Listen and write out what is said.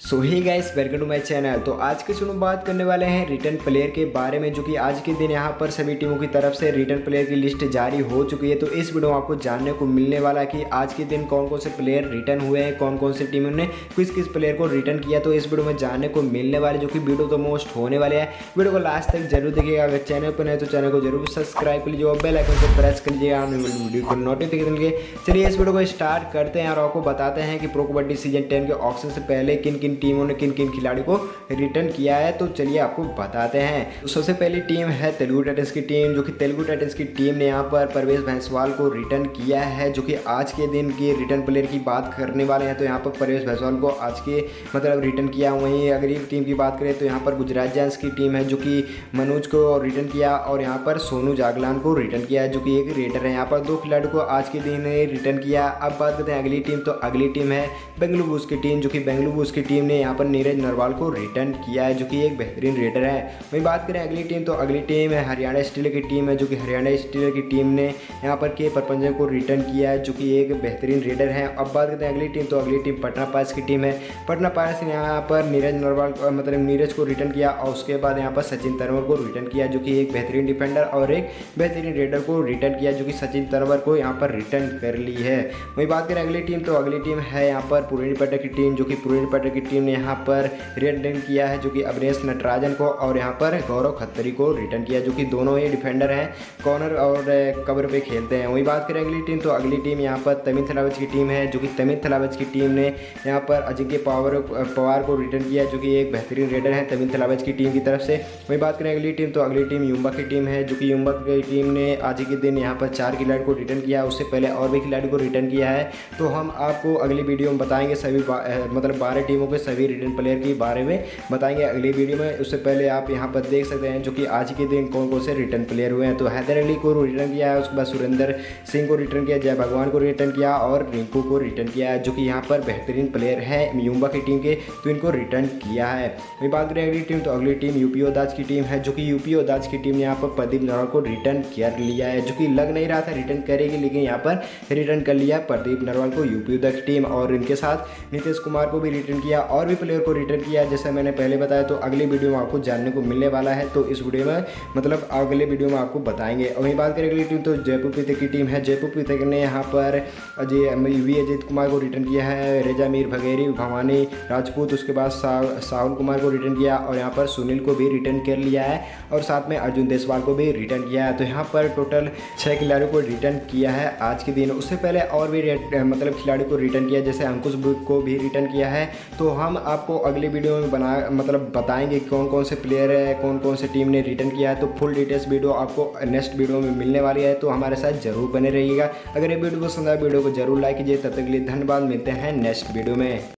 So hi guys, welcome to my channel. तो आज के शुरू में बात करने वाले हैं रिटर्न प्लेयर के बारे में, जो कि आज के दिन यहां पर सभी टीमों की तरफ से रिटर्न प्लेयर की लिस्ट जारी हो चुकी है। तो इस वीडियो में आपको जानने को मिलने वाला है कि आज के दिन कौन कौन से प्लेयर रिटर्न हुए हैं, कौन कौन से टीमों ने किस किस प्लेयर को रिटर्न किया। तो इस वीडियो में जानने को मिलने वाले, जो कि वीडियो तो मोस्ट होने वाले हैं। वीडियो को लास्ट तक जरूर देखिएगा। अगर चैनल पर नहीं तो चैनल को जरूर सब्सक्राइब कर लीजिए और बेल आइकन को प्रेस कर लीजिएगा वीडियो को नोटिफिकेशन के। चलिए इस वीडियो को स्टार्ट करते हैं और आपको बताते हैं कि प्रो कबड्डी सीजन 10 के ऑक्शन से पहले किन किन टीमों ने किन किन खिलाड़ी को रिटर्न किया है। तो चलिए आपको बताते हैं। तो सबसे पहली टीम है तेलुगु टाइटंस की टीम, जो कि तेलुगु टाइटंस की टीम ने यहाँ पर परवेश भैंसवाल को रिटर्न किया है, जो कि आज के दिन की रिटर्न प्लेयर की बात करने वाले हैं। तो यहाँ पर परवेश भैंसवाल को आज के रिटर्न किया। वहीं अगली टीम की बात करें तो यहाँ पर गुजरात जायंट्स की टीम है, जो कि मनोज को रिटर्न किया और यहाँ पर सोनू जागलान को रिटर्न किया है, जो कि एक रेडर है। यहाँ पर दो खिलाड़ियों को आज के दिन रिटर्न किया। अब बात करते हैं अगली टीम। तो अगली टीम है बेंगलुरु बुल्स की टीम, जो कि बेंगलुरु बुल्स की टीम ने यहाँ पर नीरज नरवाल को रिटर्न किया है, जो कि एक बेहतरीन रेडर है। वहीं बात करें अगली टीम, तो अगली टीम है हरियाणा स्टीलर की टीम है, जो कि हरियाणा स्टीलर की टीम ने यहाँ पर के परपंजन को रिटर्न किया है, जो कि एक बेहतरीन रेडर है। अब बात करते हैं अगली टीम। तो अगली टीम पटना पायरेट्स की टीम है। पटना पायरेट्स ने यहाँ पर नीरज नरवाल नीरज को रिटर्न किया और उसके बाद यहाँ पर सचिन तंवर को रिटर्न किया, जो कि एक बेहतरीन डिफेंडर और एक बेहतरीन रेडर को रिटर्न किया, जो कि सचिन तंवर को यहाँ पर रिटर्न कर ली है। वहीं बात करें अगली टीम, तो अगली टीम है यहाँ पर पुरनी पट्टा की टीम, जो कि पुरनी पट्टा की टीम ने यहाँ पर रिटर्न किया है, जो कि अवनेश नटराजन को और यहाँ पर गौरव खत्तरी को रिटर्न किया, जो कि दोनों ही डिफेंडर हैं, कॉर्नर और कवर पे खेलते हैं। वही बात करें अगली टीम, तो अगली टीम यहाँ पर तमिल थलावच की टीम है, जो कि तमिल थलावच की टीम ने यहाँ पर अजिंक्य पवार को रिटर्न किया, जो कि एक बेहतरीन रेडर है तमिल थलावच की टीम की तरफ से। वही बात करें अगली टीम, तो अगली टीम युम्बा की टीम है, जो कि युम्बा की टीम ने आज के दिन यहाँ पर 4 खिलाड़ी को रिटर्न किया। उससे पहले और भी खिलाड़ी को रिटर्न किया है। तो हम आपको अगली वीडियो में बताएंगे सभी 12 टीमों के सभी रिटर्न प्लेयर के बारे में बताएंगे अगली वीडियो में। उससे पहले आप यहाँ पर देख सकते हैं जो कि आज के दिन कौन कौन से रिटर्न प्लेयर हुए हैं। तो हैदर अली को रिटर्न किया है, उसके बाद सुरेंद्र सिंह को रिटर्न किया, जय भगवान को रिटर्न किया और रिंकू को रिटर्न किया है, जो कि यहाँ पर बेहतरीन प्लेयर है युम्बा की टीम के, तो इनको रिटर्न किया है। वही बात करें अगली टीम, तो अगली टीम यूपी ओदाज की टीम है, जो कि यूपी ओदाज की टीम ने यहाँ पर प्रदीप नरवाल को रिटर्न कर लिया है, जो कि लग नहीं रहा था रिटर्न करेगी, लेकिन यहाँ पर रिटर्न कर लिया प्रदीप नरवाल को यूपी ओदाज की टीम। और इनके साथ नीतीश कुमार को भी रिटर्न किया और भी प्लेयर को रिटर्न किया, जैसे मैंने पहले बताया। तो अगली वीडियो में आपको जानने को मिलने वाला है। तो इस वीडियो में अगले वीडियो में आपको बताएंगे। और वहीं बात करें अगली टीम, तो जयपुर पीथक की टीम है। जयपुर पीथक ने यहाँ पर अजित कुमार को रिटर्न किया है, रेजा मीर भगेरी, भवानी राजपूत, उसके बाद साहुल कुमार को रिटर्न किया और यहाँ पर सुनील को भी रिटर्न कर लिया है और साथ में अर्जुन देसवाल को भी रिटर्न किया है। तो यहाँ पर टोटल 6 खिलाड़ियों को रिटर्न किया है आज के दिन। उससे पहले और भी खिलाड़ी को रिटर्न किया, जैसे अंकुश बुक को भी रिटर्न किया है। तो हम आपको अगली वीडियो में बताएंगे कौन कौन से प्लेयर है, कौन कौन से टीम ने रिटर्न किया है। तो फुल डिटेल्स वीडियो आपको नेक्स्ट वीडियो में मिलने वाली है, तो हमारे साथ जरूर बने रहिएगा। अगर ये वीडियो पसंद आए वीडियो को जरूर लाइक कीजिए। तब तक के लिए धन्यवाद, मिलते हैं नेक्स्ट वीडियो में।